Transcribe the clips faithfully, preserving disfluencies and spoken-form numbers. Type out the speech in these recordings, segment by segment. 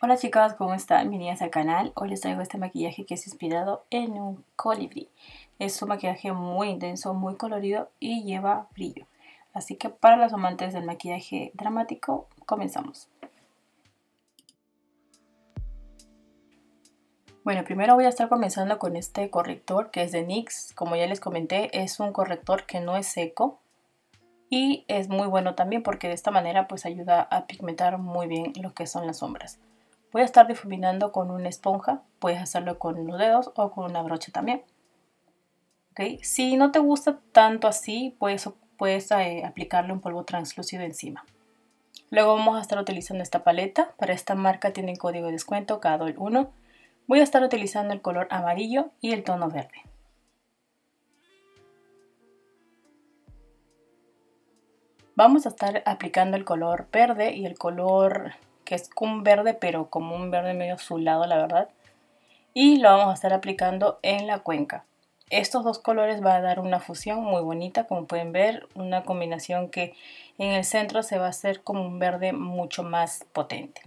Hola chicas, ¿cómo están? Bienvenidas al canal. Hoy les traigo este maquillaje que es inspirado en un colibrí. Es un maquillaje muy intenso, muy colorido y lleva brillo. Así que para los amantes del maquillaje dramático, comenzamos. Bueno, primero voy a estar comenzando con este corrector que es de NYX. Como ya les comenté, es un corrector que no es seco. Y es muy bueno también porque de esta manera pues ayuda a pigmentar muy bien lo que son las sombras. Voy a estar difuminando con una esponja, puedes hacerlo con los dedos o con una brocha también. ¿Okay? Si no te gusta tanto así, puedes, puedes eh, aplicarle un polvo translúcido encima. Luego vamos a estar utilizando esta paleta. Para esta marca tienen código de descuento K D O L uno. Voy a estar utilizando el color amarillo y el tono verde. Vamos a estar aplicando el color verde y el color que es un verde, pero como un verde medio azulado, la verdad. Y lo vamos a estar aplicando en la cuenca. Estos dos colores van a dar una fusión muy bonita, como pueden ver, una combinación que en el centro se va a hacer como un verde mucho más potente.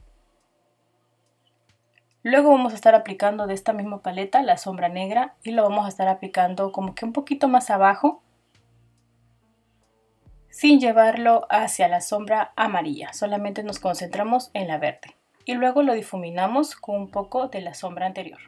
Luego vamos a estar aplicando de esta misma paleta la sombra negra y lo vamos a estar aplicando como que un poquito más abajo, sin llevarlo hacia la sombra amarilla, solamente nos concentramos en la verde y luego lo difuminamos con un poco de la sombra anterior.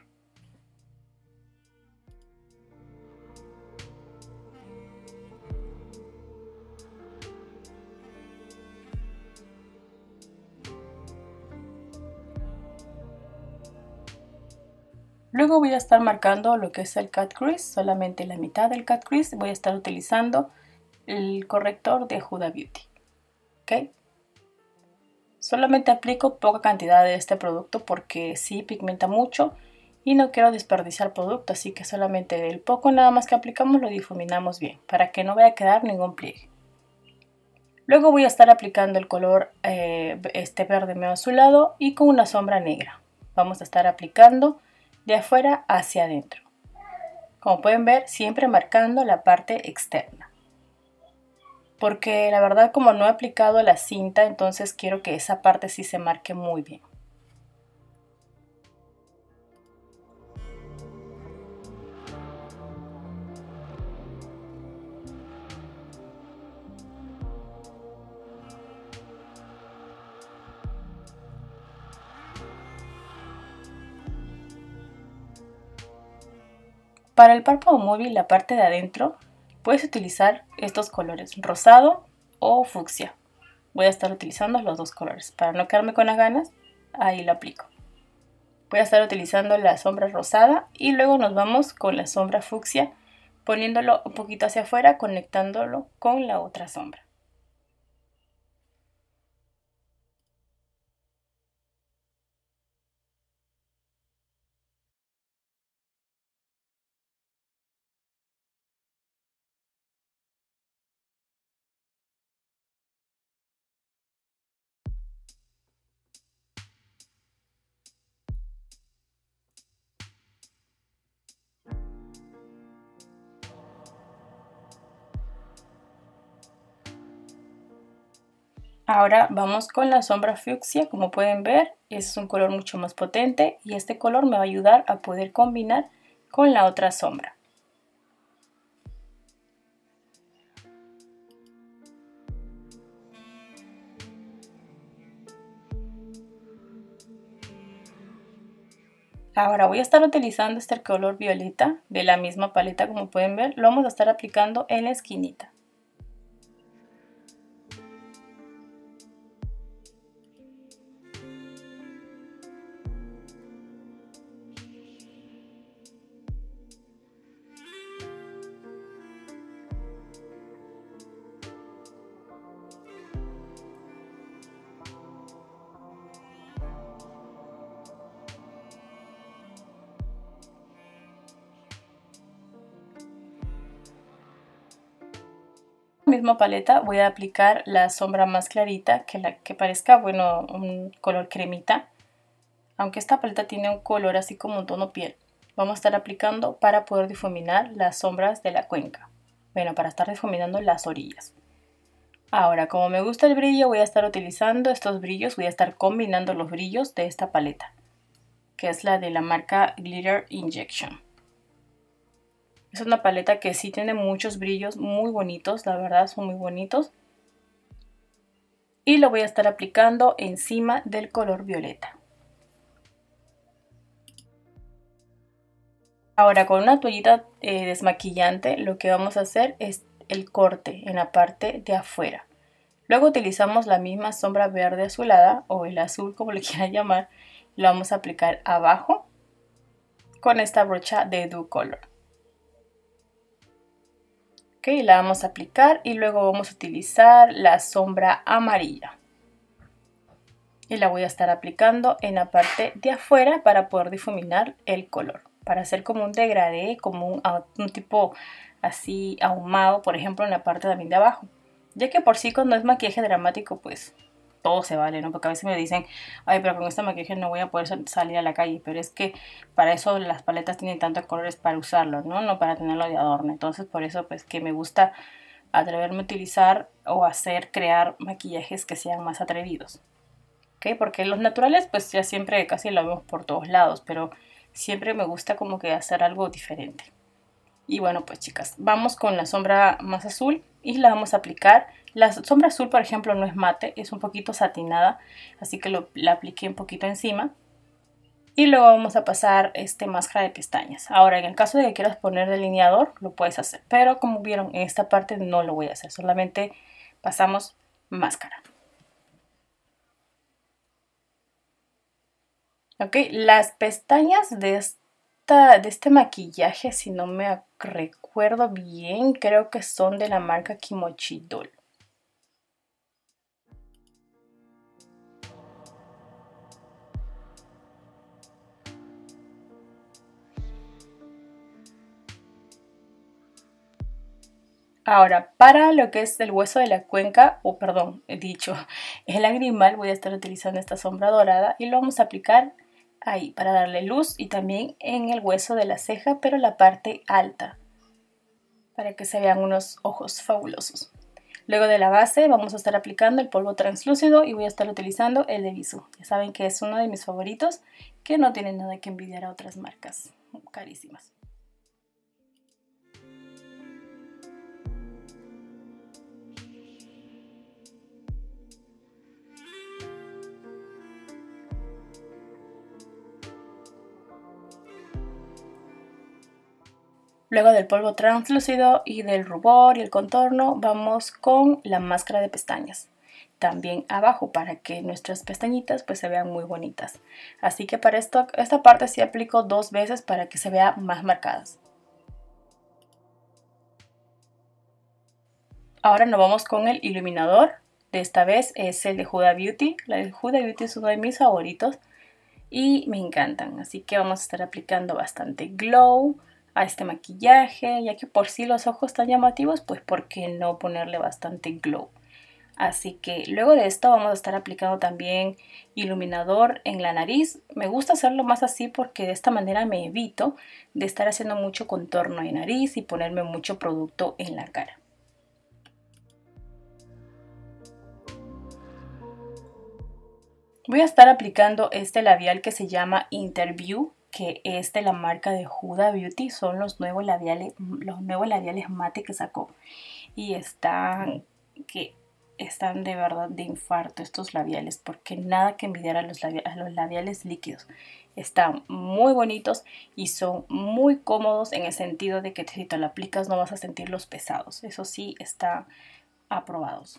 Luego voy a estar marcando lo que es el cut crease, solamente la mitad del cut crease. Voy a estar utilizando el corrector de Huda Beauty. ¿Okay? Solamente aplico poca cantidad de este producto porque sí pigmenta mucho y no quiero desperdiciar producto, así que solamente el poco nada más que aplicamos lo difuminamos bien para que no vaya a quedar ningún pliegue. Luego voy a estar aplicando el color eh, este verde medio azulado y con una sombra negra. Vamos a estar aplicando de afuera hacia adentro. Como pueden ver, siempre marcando la parte externa. Porque la verdad, como no he aplicado la cinta, entonces quiero que esa parte sí se marque muy bien. Para el párpado móvil, la parte de adentro, puedes utilizar estos colores, rosado o fucsia. Voy a estar utilizando los dos colores. Para no quedarme con las ganas, ahí lo aplico. Voy a estar utilizando la sombra rosada y luego nos vamos con la sombra fucsia, poniéndolo un poquito hacia afuera, conectándolo con la otra sombra. Ahora vamos con la sombra fucsia. Como pueden ver, es un color mucho más potente y este color me va a ayudar a poder combinar con la otra sombra. Ahora voy a estar utilizando este color violeta de la misma paleta, como pueden ver, lo vamos a estar aplicando en la esquinita. Misma paleta voy a aplicar la sombra más clarita, que la que parezca, bueno, un color cremita, aunque esta paleta tiene un color así como un tono piel. Vamos a estar aplicando para poder difuminar las sombras de la cuenca, bueno, para estar difuminando las orillas. Ahora, como me gusta el brillo, voy a estar utilizando estos brillos, voy a estar combinando los brillos de esta paleta, que es la de la marca Glitter Injection. Es una paleta que sí tiene muchos brillos muy bonitos, la verdad son muy bonitos. Y lo voy a estar aplicando encima del color violeta. Ahora con una toallita eh, desmaquillante lo que vamos a hacer es el corte en la parte de afuera. Luego utilizamos la misma sombra verde azulada o el azul como le quieran llamar. Lo vamos a aplicar abajo con esta brocha de Dew Color. Ok, la vamos a aplicar y luego vamos a utilizar la sombra amarilla. Y la voy a estar aplicando en la parte de afuera para poder difuminar el color. Para hacer como un degradé, como un, un tipo así ahumado, por ejemplo, en la parte también de abajo. Ya que por sí cuando es maquillaje dramático, pues todo se vale, ¿no? Porque a veces me dicen, ay, pero con esta maquillaje no voy a poder salir a la calle. Pero es que para eso las paletas tienen tantos colores para usarlo, ¿no? No para tenerlo de adorno. Entonces por eso pues que me gusta atreverme a utilizar o hacer, crear maquillajes que sean más atrevidos. ¿Ok? Porque los naturales pues ya siempre casi lo vemos por todos lados, pero siempre me gusta como que hacer algo diferente. Y bueno, pues chicas, vamos con la sombra más azul y la vamos a aplicar. La sombra azul, por ejemplo, no es mate, es un poquito satinada, así que lo, la apliqué un poquito encima. Y luego vamos a pasar este máscara de pestañas. Ahora, en el caso de que quieras poner delineador, lo puedes hacer. Pero como vieron, en esta parte no lo voy a hacer, solamente pasamos máscara. Ok, las pestañas de este de este maquillaje, si no me recuerdo bien, creo que son de la marca Kimochi Doll. Ahora, para lo que es el hueso de la cuenca, o perdón, he dicho, el lagrimal, voy a estar utilizando esta sombra dorada y lo vamos a aplicar ahí para darle luz y también en el hueso de la ceja, pero la parte alta, para que se vean unos ojos fabulosos. Luego de la base vamos a estar aplicando el polvo translúcido y voy a estar utilizando el de Bisú. Ya saben que es uno de mis favoritos, que no tiene nada que envidiar a otras marcas carísimas. Luego del polvo translúcido y del rubor y el contorno, vamos con la máscara de pestañas. También abajo para que nuestras pestañitas pues se vean muy bonitas. Así que para esto, esta parte sí aplico dos veces para que se vean más marcadas. Ahora nos vamos con el iluminador. De esta vez es el de Huda Beauty. El de Huda Beauty es uno de mis favoritos y me encantan. Así que vamos a estar aplicando bastante glow a este maquillaje, ya que por sí los ojos están llamativos, pues por qué no ponerle bastante glow. Así que luego de esto vamos a estar aplicando también iluminador en la nariz. Me gusta hacerlo más así porque de esta manera me evito de estar haciendo mucho contorno de nariz y ponerme mucho producto en la cara. Voy a estar aplicando este labial que se llama Interview, que es de la marca de Huda Beauty. Son los nuevos labiales, los nuevos labiales mate que sacó. Y están, que están de verdad de infarto estos labiales, porque nada que envidiar a los, labiales, a los labiales líquidos. Están muy bonitos y son muy cómodos en el sentido de que si te lo aplicas no vas a sentirlos pesados. Eso sí, están aprobados.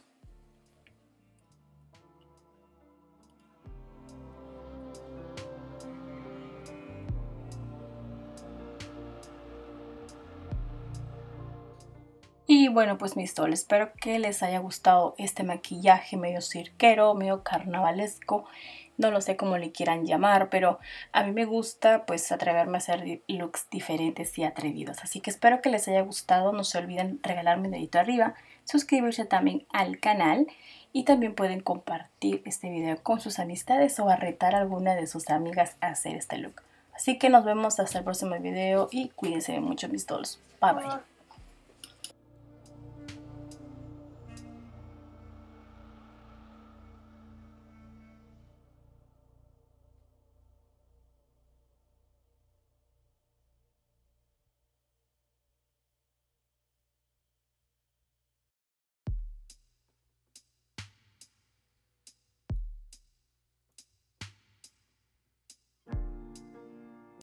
Y bueno, pues mis doll, espero que les haya gustado este maquillaje medio cirquero, medio carnavalesco. No lo sé cómo le quieran llamar, pero a mí me gusta pues atreverme a hacer looks diferentes y atrevidos. Así que espero que les haya gustado. No se olviden regalarme un dedito arriba, suscribirse también al canal y también pueden compartir este video con sus amistades o a retar a alguna de sus amigas a hacer este look. Así que nos vemos hasta el próximo video y cuídense mucho mis dolls. Bye bye.